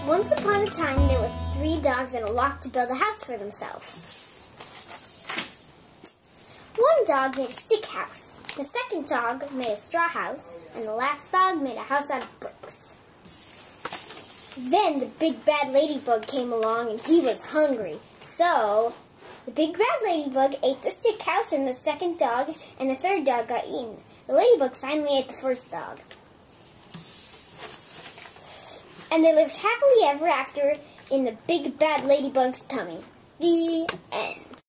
Once upon a time, there were 3 dogs in a loft to build a house for themselves. One dog made a stick house, the second dog made a straw house, and the last dog made a house out of bricks. Then the big bad ladybug came along and he was hungry. So the big bad ladybug ate the stick house and the second dog, and the third dog got eaten. The ladybug finally ate the first dog. And they lived happily ever after in the big bad ladybug's tummy. The end.